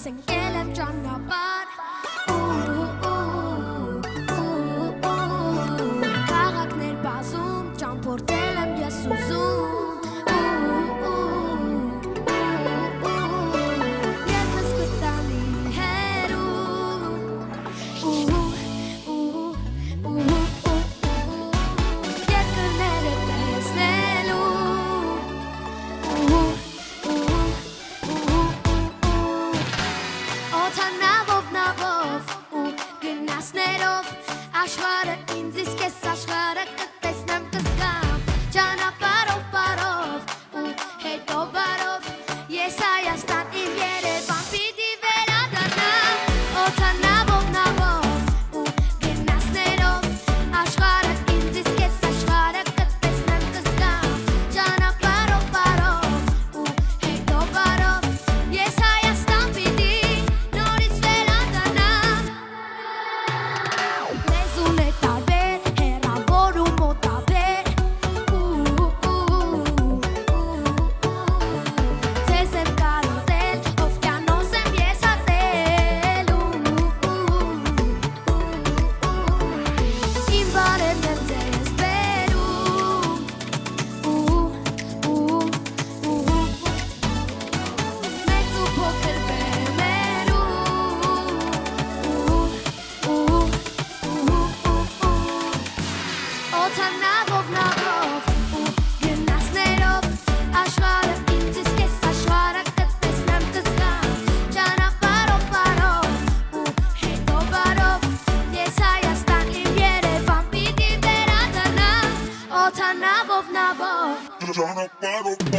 생길em 전화번 Քաղաքն էր բազում, ճամփորդել եմ ես ուզում Եվս կտանի հերում Երկրները տեսնելու Օթանավով նավով ու գնասներով Աշխարհը ինձ իսկ ես աշխարհը կտեսնեմ կզգամ Ճանապարհով բարով ու հետո բարով Ես Հայաստան իմ Երևան պիտի վերադառնամ Օթանավով նավով ու գնասներով Աշխարհը ինձ իսկ ես աշխարհը կտեսնեմ կզգամ Ճանապարհով բարով ու հետո բարով Ես Հայաստան պիտի նորից վերադառնամ Լեզուն է տարբեր, հեռավոր ու մոտաբեր Ձեզ եմ կարոտել, օվկիանոս եմ ես հատել Իմ բարևն եմ ձեզ բերում Մեծ ու փոքր բեմերում Օթանավով նավով ու գնասներով Աշխարհը ինձ իսկ ես աշխարհը կտեսնեմ կզգամ Ճանապարհով բարով ու հետո բարով Ես Հայաստան իմ Երևան պիտի վերադառնամ Օթանավով նավով Ճանապարհով